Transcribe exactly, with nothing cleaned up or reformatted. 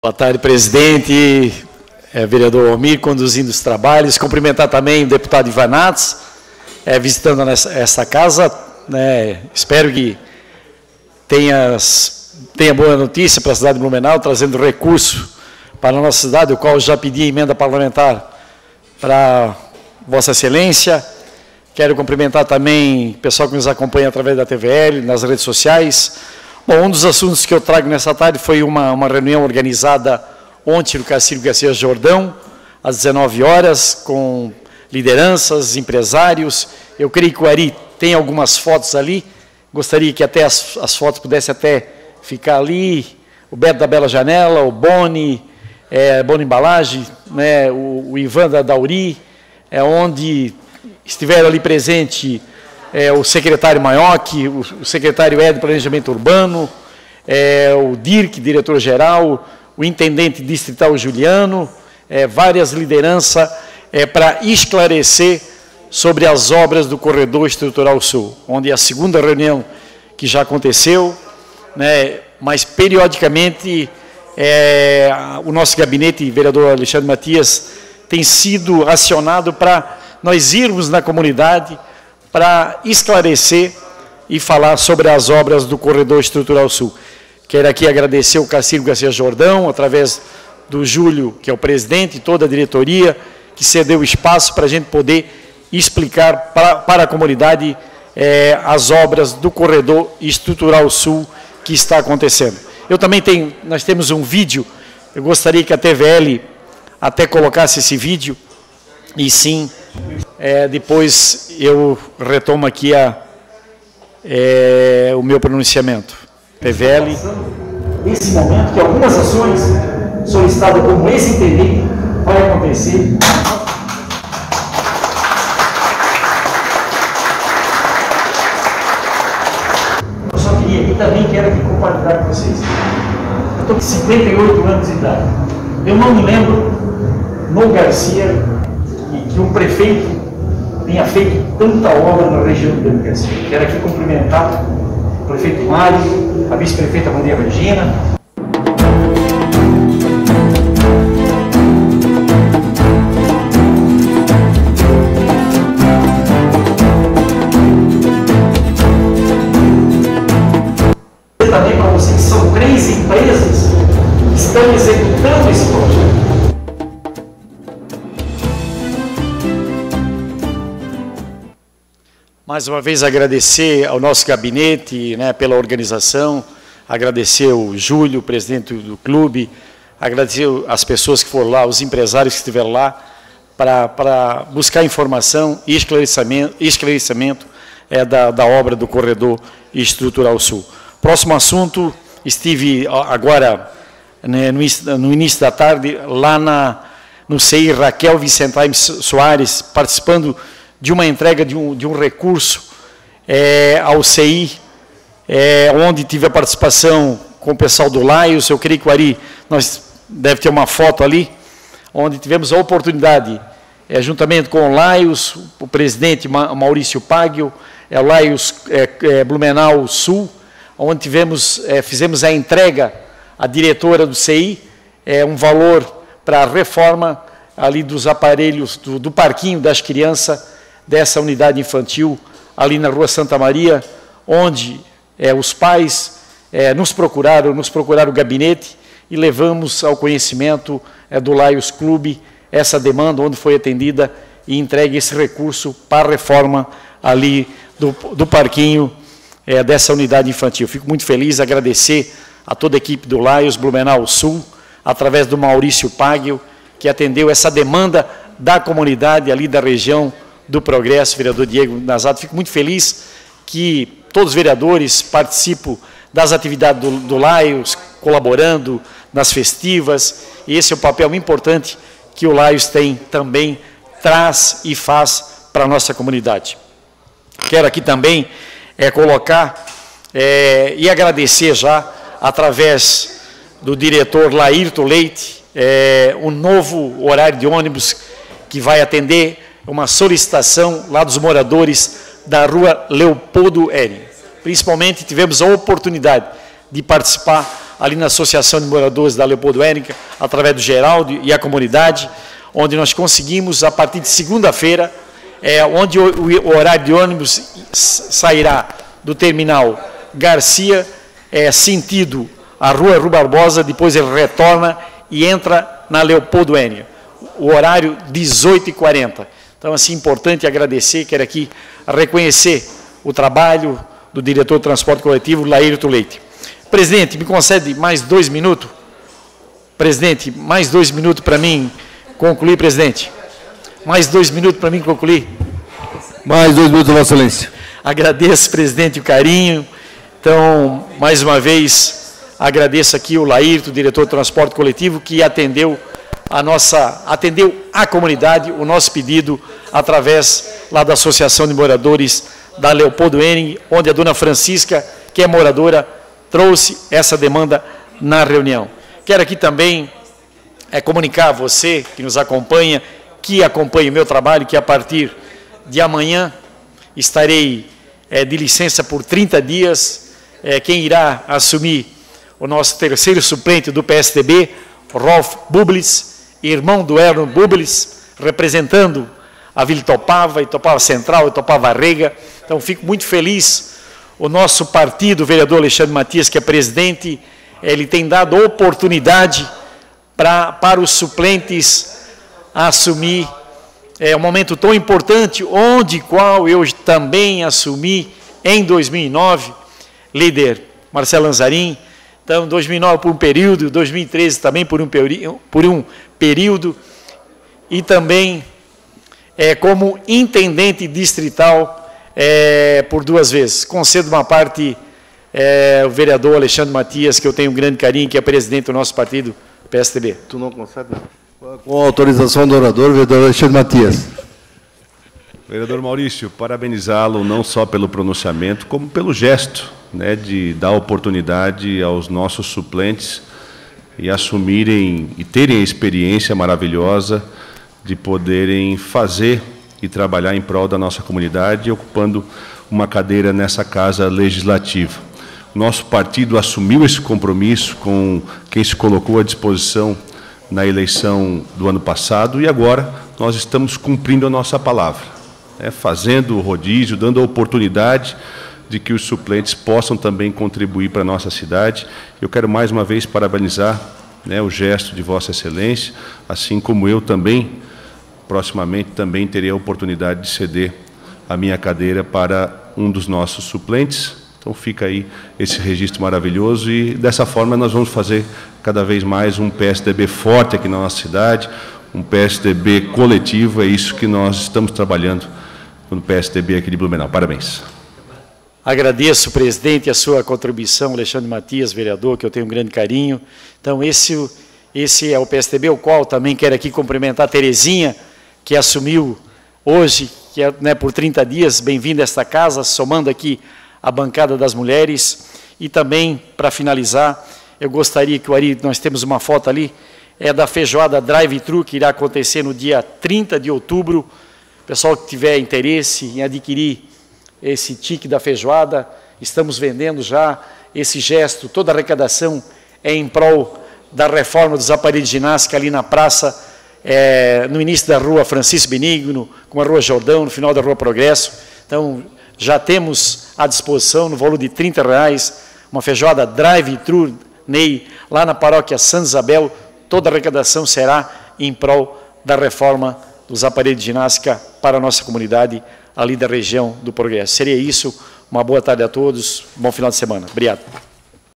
Boa tarde, presidente, é, vereador Almir, conduzindo os trabalhos. Cumprimentar também o deputado Ivan Nats, é, visitando nessa, essa casa. Né, espero que tenha, tenha boa notícia para a cidade de Blumenau, trazendo recurso para a nossa cidade, o qual já pedi emenda parlamentar para Vossa Excelência. Quero cumprimentar também o pessoal que nos acompanha através da T V L, nas redes sociais. Bom, um dos assuntos que eu trago nessa tarde foi uma, uma reunião organizada ontem no Cacilho Garcia Jordão, às dezenove horas, com lideranças, empresários. Eu creio que o Ari tem algumas fotos ali, gostaria que até as, as fotos pudessem até ficar ali, o Beto da Bela Janela, o Boni, é, Boni Embalagem, né, o, o Ivan da Dauri, é, onde estiveram ali presente é, o secretário Maioc, o, o secretário Ed de Planejamento Urbano, é, o Dirk, diretor-geral, o intendente distrital Juliano, é, várias lideranças é, para esclarecer sobre as obras do Corredor Estrutural Sul, onde é a segunda reunião que já aconteceu, né, mas periodicamente é, o nosso gabinete, vereador Alexandre Matias, tem sido acionado para nós irmos na comunidade para esclarecer e falar sobre as obras do Corredor Estrutural Sul. Quero aqui agradecer o Cacilho Garcia Jordão, através do Júlio, que é o presidente, e toda a diretoria, que cedeu espaço para a gente poder explicar para, para a comunidade é, as obras do Corredor Estrutural Sul que está acontecendo. Eu também tenho, nós temos um vídeo, eu gostaria que a T V L até colocasse esse vídeo, e sim, é, depois eu retomo aqui a, é, o meu pronunciamento. T V L. Esse momento que algumas ações solicitadas como esse intendente vai acontecer. Eu só queria e também quero aqui compartilhar com vocês. Eu estou com cinquenta e oito anos de idade. Eu não me lembro no Garcia que, que um prefeito tenha feito tanta obra na região do Garcia. Quero aqui cumprimentar o prefeito Mário, a vice-prefeita Maria Regina. Também para vocês, são três empresas que estão executando esse projeto. Mais uma vez agradecer ao nosso gabinete, né, pela organização, agradecer o Júlio, presidente do clube, agradecer as pessoas que foram lá, os empresários que estiveram lá, para, para buscar informação e esclarecimento, esclarecimento é, da, da obra do Corredor Estrutural Sul. Próximo assunto, estive agora, né, no, no início da tarde, lá na, no C I Raquel Vicentain Soares, participando de uma entrega de um, de um recurso é, ao C I, é, onde tive a participação com o pessoal do Laios. Eu creio que o Ari, nós deve ter uma foto ali, onde tivemos a oportunidade, é, juntamente com o Laios, o presidente Maurício Paglio, é, o Laios é, é, Blumenau Sul, onde tivemos, é, fizemos a entrega à diretora do C I, é, um valor para a reforma ali dos aparelhos, do, do parquinho das crianças, dessa unidade infantil, ali na Rua Santa Maria, onde é, os pais é, nos procuraram, nos procuraram o gabinete e levamos ao conhecimento é, do Laios Clube essa demanda, onde foi atendida e entregue esse recurso para a reforma ali do, do parquinho é, dessa unidade infantil. Fico muito feliz, agradecer a toda a equipe do Laios Blumenau Sul, através do Maurício Paglio, que atendeu essa demanda da comunidade ali da região do Progresso, vereador Diego Nazato. Fico muito feliz que todos os vereadores participam das atividades do, do Laios, colaborando nas festivas, e esse é o papel importante que o Laios tem também, traz e faz para a nossa comunidade. Quero aqui também é, colocar é, e agradecer já, através do diretor Laírto Leite, é, um novo horário de ônibus que vai atender uma solicitação lá dos moradores da Rua Leopoldo Eri. Principalmente tivemos a oportunidade de participar ali na Associação de Moradores da Leopoldo Henrique, através do Geraldo e a comunidade, onde nós conseguimos, a partir de segunda-feira, é, onde o, o horário de ônibus sairá do terminal Garcia, é, sentido a Rua Rui Barbosa, depois ele retorna e entra na Leopoldo Henrique, o horário dezoito e quarenta. Então, assim, importante agradecer, quero aqui reconhecer o trabalho do diretor de transporte coletivo, Laírto Leite. Presidente, me concede mais dois minutos? Presidente, mais dois minutos para mim concluir, presidente. Mais dois minutos para mim concluir. Mais dois minutos, Vossa Excelência. Agradeço, presidente, o carinho. Então, mais uma vez, agradeço aqui o Laírto, diretor de transporte coletivo, que atendeu a nossa, atendeu a comunidade, o nosso pedido, através lá da Associação de Moradores da Leopoldo Henrique, onde a dona Francisca, que é moradora, trouxe essa demanda na reunião. Quero aqui também é, comunicar a você que nos acompanha, que acompanha o meu trabalho, que a partir de amanhã estarei é, de licença por trinta dias. É, quem irá assumir o nosso terceiro suplente do P S D B, Rolf Bublitz, irmão do Erno Bublitz, representando a Vila Itopava, Itopava Central, Itopava Rega. Então, fico muito feliz. O nosso partido, o vereador Alexandre Matias, que é presidente, ele tem dado oportunidade pra, para os suplentes assumir é, um momento tão importante, onde qual eu também assumi em dois mil e nove, líder Marcelo Lanzarin. Então, dois mil e nove por um período, dois mil e treze também por um, por um período, e também é, como intendente distrital é, por duas vezes. Concedo uma parte é, o vereador Alexandre Matias, que eu tenho um grande carinho, que é presidente do nosso partido, P S D B. Tu não concede, não? Com a autorização do orador, vereador Alexandre Matias. Vereador Maurício, parabenizá-lo não só pelo pronunciamento, como pelo gesto, né, de dar oportunidade aos nossos suplentes e assumirem e terem a experiência maravilhosa de poderem fazer e trabalhar em prol da nossa comunidade, ocupando uma cadeira nessa casa legislativa. O nosso partido assumiu esse compromisso com quem se colocou à disposição na eleição do ano passado e agora nós estamos cumprindo a nossa palavra, né, fazendo o rodízio, dando a oportunidade de que os suplentes possam também contribuir para a nossa cidade. Eu quero mais uma vez parabenizar, né, o gesto de Vossa Excelência, assim como eu também, proximamente, também terei a oportunidade de ceder a minha cadeira para um dos nossos suplentes. Então fica aí esse registro maravilhoso e dessa forma nós vamos fazer cada vez mais um P S D B forte aqui na nossa cidade, um P S D B coletivo, é isso que nós estamos trabalhando no P S D B aqui de Blumenau. Parabéns. Agradeço, presidente, a sua contribuição, Alexandre Matias, vereador, que eu tenho um grande carinho. Então, esse, esse é o P S D B, o qual também quero aqui cumprimentar a Terezinha, que assumiu hoje, que é, né, por trinta dias, bem-vinda a esta casa, somando aqui a bancada das mulheres. E também, para finalizar, eu gostaria que o Ari, nós temos uma foto ali, é da feijoada drive-thru, que irá acontecer no dia trinta de outubro. Pessoal que tiver interesse em adquirir esse tique da feijoada, estamos vendendo já esse gesto, toda a arrecadação é em prol da reforma dos aparelhos de ginástica ali na praça, é, no início da rua Francisco Benigno, com a rua Jordão, no final da rua Progresso. Então, já temos à disposição, no valor de trinta reais, uma feijoada drive-thru, Ney, lá na paróquia Santa Isabel. Toda a arrecadação será em prol da reforma dos aparelhos de ginástica para a nossa comunidade, ali da região do Progresso. Seria isso. Uma boa tarde a todos. Bom final de semana. Obrigado.